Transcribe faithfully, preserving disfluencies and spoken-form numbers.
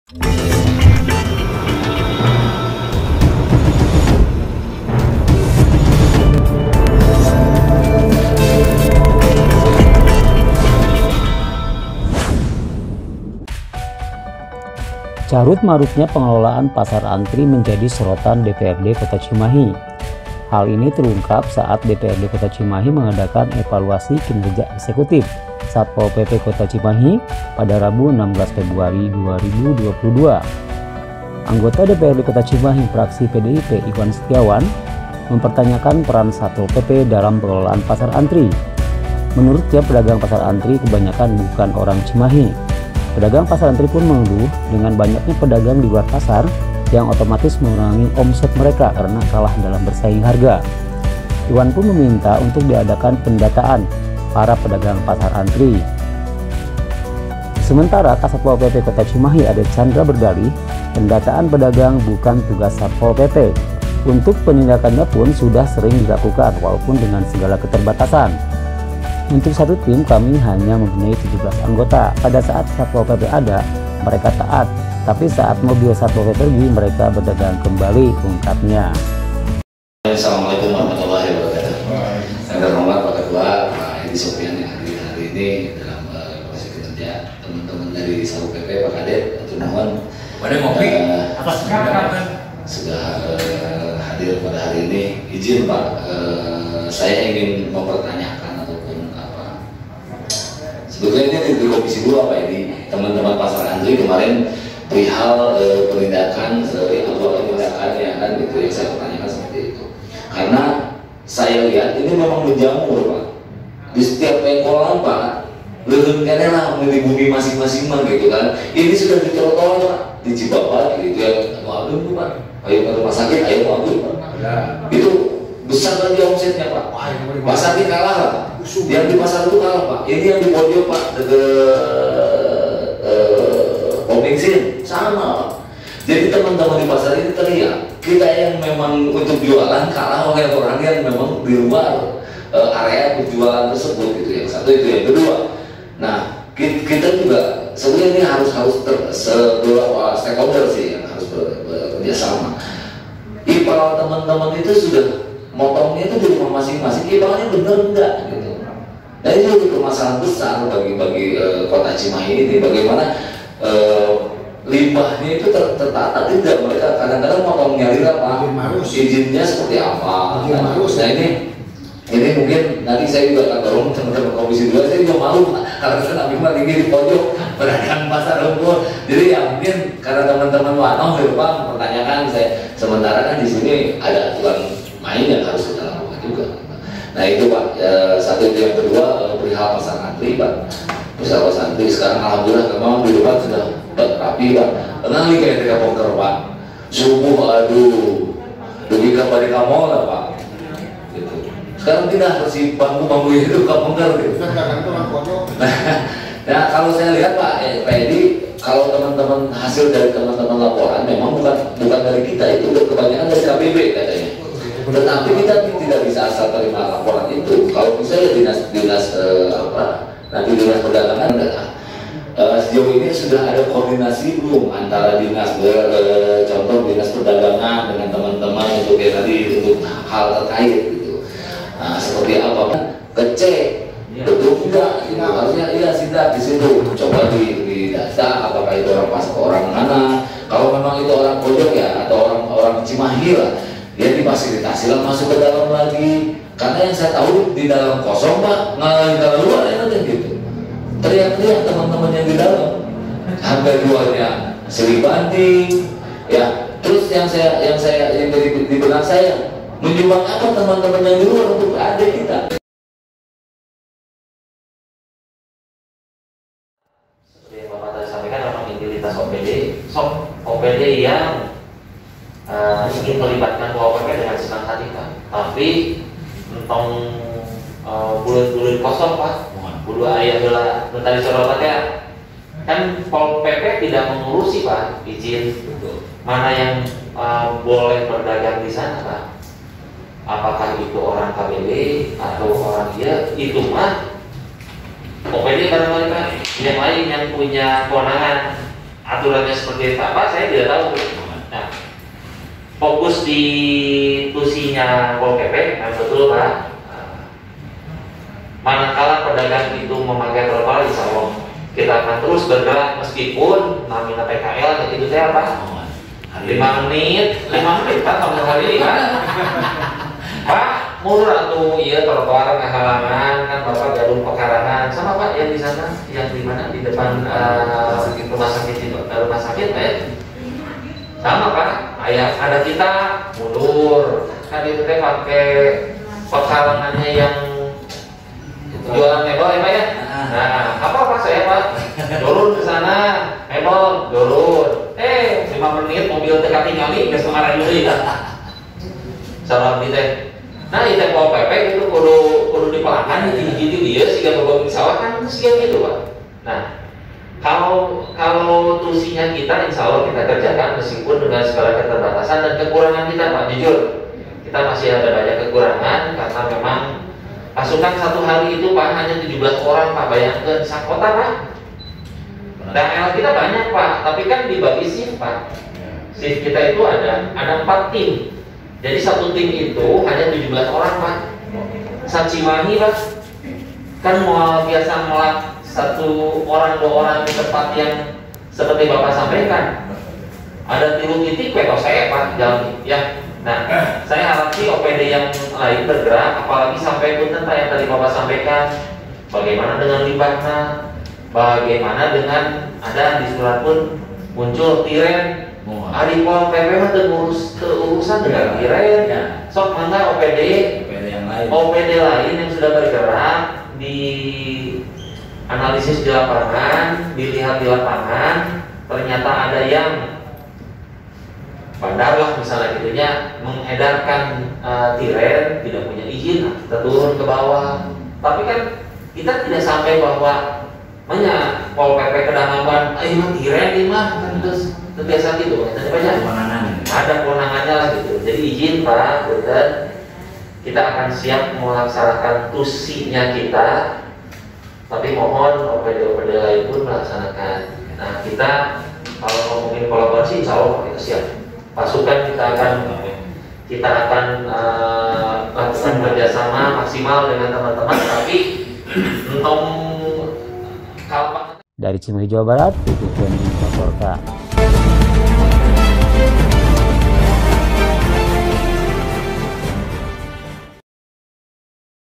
Carut marutnya pengelolaan pasar antri menjadi sorotan D P R D Kota Cimahi. Hal ini terungkap saat D P R D Kota Cimahi mengadakan evaluasi kinerja eksekutif Satpol P P Kota Cimahi pada Rabu enam belas Februari dua ribu dua puluh dua. Anggota D P R D Kota Cimahi fraksi P D I P Iwan Setiawan mempertanyakan peran Satpol P P dalam pengelolaan pasar antri. Menurutnya, pedagang pasar antri kebanyakan bukan orang Cimahi. Pedagang pasar antri pun mengeluh dengan banyaknya pedagang di luar pasar yang otomatis mengurangi omset mereka karena kalah dalam bersaing harga. Iwan pun meminta untuk diadakan pendataan para pedagang pasar antri. Sementara Kasatpol P P Kota Cimahi Ade Chandra berdalih, pendataan pedagang bukan tugas Satpol P P. Untuk penindakannya pun sudah sering dilakukan walaupun dengan segala keterbatasan. Untuk satu tim kami hanya mempunyai tujuh belas anggota. Pada saat Satpol P P ada, mereka taat. Tapi saat mobil Satpol P P pergi, mereka berdagang kembali, ungkapnya. Assalamualaikum warahmatullahi wabarakatuh. Saya berhormat Pak Ketua, Pak Edi Sofian yang hadir hari ini dalam evaluasi uh, kinerja teman-teman dari Satpol P P, Pak Kadet, Atur Nuhun. Uh, sudah uh, hadir pada hari ini. Izin Pak, uh, saya ingin mempertanyakan sebetulnya ini di Komisi dua Pak Edi, teman-teman pasar antri kemarin perihal e, penindakan e, apa penindakan ya kan gitu yang saya pertanyakan seperti itu. Karena saya lihat ini memang menjamur Pak. Di setiap pengkolan Pak, lehernya lah di bumi masing-masing gitu kan. Ini sudah di trotoar Pak, di Cibapat gitu ya. Mau ambil Pak, ayo ke rumah sakit, ayo mau ambil Pak. Ya. Itu besar lagi omsetnya Pak. Pasar ini kalah lah. Yang di pasar itu kalah Pak. Ini yang di pojok Pak, ke pom bensin sama Pak. Jadi teman-teman di pasar ini teriak. Kita yang memang untuk jualan kalah oleh orang yang memang di luar uh, area penjualan tersebut gitu. Yang satu itu, yang kedua. Nah kita juga sebenarnya ini harus harus sebuah stakeholder sih yang harus bekerja sama. Ipal teman-teman itu sudah motongnya itu di rumah masing-masing, ipalnya bener enggak gitu. Nah ini juga permasalahan besar bagi bagi uh, kota Cimahi ini, bagaimana uh, limbahnya itu ter tertata tidak, mereka kadang-kadang motong nyari apa, izinnya seperti apa. Nah, nah ini ini mungkin nanti saya juga akan dorong teman-teman Komisi dua, saya juga malu karena saya memang ini di pojok pedagang pasar rumput. Jadi ya mungkin karena teman-teman Wano di depan pertanyakan saya, sementara kan di sini ada aturan main yang harus kita lakukan juga. Nah itu Pak, e, satu itu. Yang kedua e, perihal pasar antri Pak. Pasar pasar antri sekarang alhamdulillah memang di depan sudah rapi Pak. Tenang nih kayak tiga poker Pak. Subuh aduh, lebih ke pada kamu lah Pak. Gitu. Sekarang tidak bersih bangku-bangku itu kampungker gitu. Nah kalau saya lihat Pak, eh, Pak Edi, kalau teman-teman hasil dari teman-teman laporan memang bukan bukan dari kita, itu kebanyakan dari K B B katanya. Tetapi kita tidak bisa asal terima laporan itu. Kalau misalnya dinas dinas eh, apa nanti dinas perdagangan eh, sejauh ini sudah ada koordinasi belum antara dinas eh, contoh dinas perdagangan dengan teman-teman untuk ya, tadi untuk hal terkait gitu. Nah seperti apa kan kecek betul enggak gitu. Harusnya iya sidak di situ coba di, di data apakah itu orang pas orang mana. Kalau memang itu orang pojok ya atau orang orang Cimahi lah, dia difasilitasi lah masuk ke dalam lagi. Karena yang saya tahu di dalam kosong Pak, nggak di dalam luar ya nanti gitu. Teriak-teriak teman-teman yang di dalam, harga jualnya silih banding, ya. Terus yang saya yang saya yang dari di benak saya, menyumbang apa teman-teman yang di luar untuk ada kita. Seperti yang Bapak tadi sampaikan, memang identitas O P D, so O P D yang uh, ingin melibatkan O P P dengan senang hati Pak. Tapi entong uh, bulan-bulan kosong Pak, bulu ayah bela tadi sorotan ya, kan Pol P P tidak mengurusi Pak izin mana yang uh, boleh berdagang di sana Pak. Apakah itu orang K B B atau orang dia, itu mah O P D barangkali Pak. Yang lain yang punya kewenangan aturannya seperti apa saya tidak tahu. Nah, fokus di tusinya Pol P P, nah betul Pak. Manakala pedagang itu memakai trotoar, insya Allah kita akan terus bergerak meskipun namanya P K L itu saya apa? lima menit, lima menit Pak sampai hari ini Pak. Pak, murah tuh, iya trotoar kehalangan kan Bapak Gadung Pekarangan sama Pak yang di sana, yang di mana di depan uh, rumah sakit itu, rumah sakit Pak. Sama Pak, ayah ada kita mundur, kan itu teh pakai pekarangannya yang jualan mebel ya Pak ya. Nah, apa Pak saya Pak? Turun ke sana, mebel, turun. Eh, lima menit mobil teka tinggali, nggak semarah dulu ya. Salam di teh. Nah, itu Pol P P itu kudu kudu dipelangkan gitu dia sehingga beberapa sawah kan sekian gitu Pak. Nah, kalau kalau tusinya kita insya Allah kita kerjakan meskipun dengan segala keterbatasan dan kekurangan kita Pak, jujur kita masih ada banyak kekurangan karena memang pasukan satu hari itu Pak hanya tujuh belas orang Pak, bayangkan satu kota Pak. Dan L kita banyak Pak, tapi kan dibagi shift Pak. Shift kita itu ada ada empat tim. Jadi satu tim itu hanya tujuh belas orang Pak. Sacimahi Pak, kan mau biasa melak satu orang dua orang di tempat yang seperti Bapak sampaikan. Ada tilu titik peto saya Pak jalan ya. Nah, saya harap sih O P D yang lain bergerak, apalagi sampai punten Pak yang tadi Bapak sampaikan. Bagaimana dengan limbahnya? Bagaimana dengan ada di surat pun muncul tiren. Adi Pol P P mah terurus keurusan dengan tiren. Ya. Sok mangga O P D, O P D yang lain. O P D lain yang sudah bergerak di analisis di lapangan, dilihat di lapangan, ternyata ada yang bandar lah misalnya gitunya mengedarkan uh, tiren tidak punya izin, kita turun ke bawah. Tapi kan kita tidak sampai bahwa mana Pol P P Kedamaian, eh mah tiren ini mah kan terus terbiasa gitu, kita banyak ada kewenangannya lah gitu. Jadi izin Pak, betul. Kita akan siap melaksanakan tusinya kita, tapi mohon O P D O P D lain pun melaksanakan. Nah kita kalau ngomongin kolaborasi, insya Allah kita siap. Pasukan kita akan kita akan uh, lakukan kerjasama maksimal dengan teman-teman, tapi untuk dari Cimahi Jawa Barat, Putu Keni melaporkan.